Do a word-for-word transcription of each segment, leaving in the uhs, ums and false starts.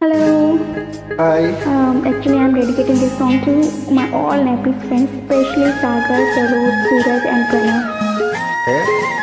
Hello. Hi. Um, actually, I'm dedicating this song to my all Nepis friends, especially Sagar, Saroj, Suraj, and Pranav. Hey.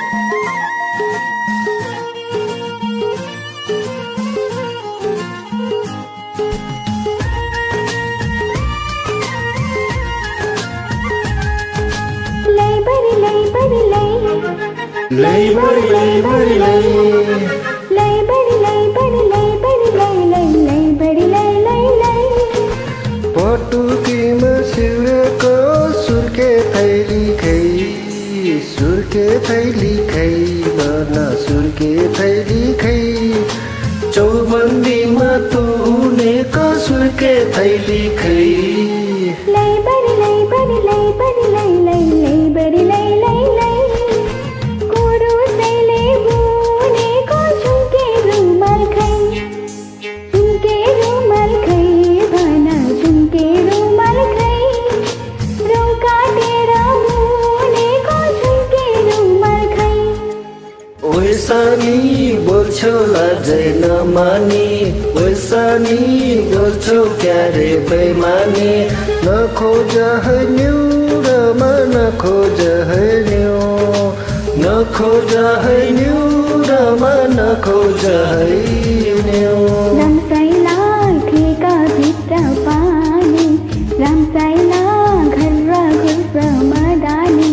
Lay bari lay bari lay. Lay bari lay bari lay. Lay bari lay bari lay bari lay lay lay bari lay lay lay. पटुकीमा सिउरेको सुर्के थैली खै सुर्के थैली खै भन सुर्के थैली खै चौबन्दीमा तुनेको सुर्के थैली खै Lay bari lay bari lay bari lay lay lay bari lay lay lay. Kuru saile bune ko chunke rumal khai. Chunke rumal khai bana chunke rumal khai. Roka tera bune ko chunke rumal khai. ओइसानी बोल्छौ लाजै नमानी ओइसानी बोल्छौ क्यारे बेमानी नखोज है न्युरमा नखोज है new नखोज है न्युरमा नखोज है new रामसाइला ठेका भित्र पानी रामसाइला घर र घुस मदानी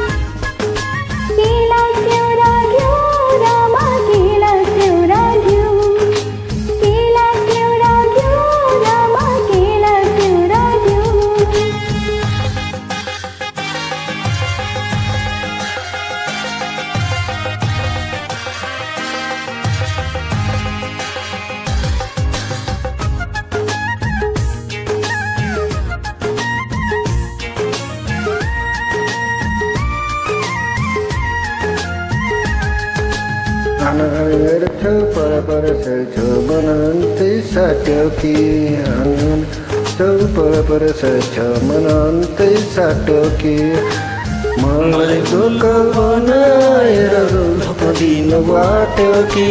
केला सेउरा घिउ रामा केला सेउरा घिउ केला सेउरा घिउ रामा केला सेउरा घिउ आनन्द छ पर पर छ मनन्ते साट्यो कि आनन्द छ पर पर छ मनन्ते साट्यो कि मलाई दुःख बनाएर दिन बाट्यो कि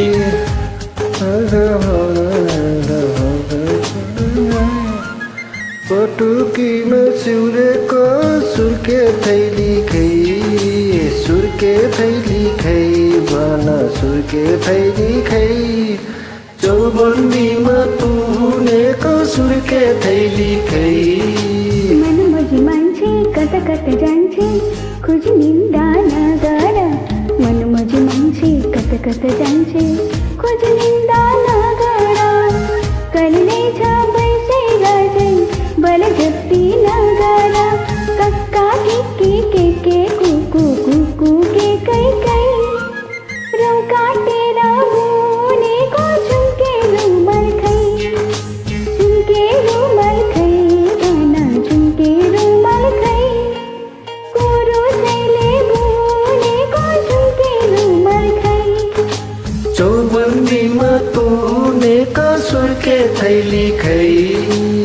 पटुकीमा सिउरेको सुर्के थैली खै सुर्के थैली खै भन सुर्के थैली खै चौबन्दीमा तुनेको सुर्के थैली खै मनमोजी मान्छे कता कता जान्छे खोज निन्दा नगर मनमोजी मान्छे कता कता जान्छे खोज निन्दा नगर कहिले छ बैसै गर्दै बल जति नगर कक्का के के के के कुकु कुकु के कै कै रौ काटेर बुनेको झुम्के रुमल खै झुम्के रुमल खै भन झुम्के रुमल खै कुरो सैले बुनेको झुम्के रुमल खै चौबन्दीमा तुनेको सुर्के थैली खै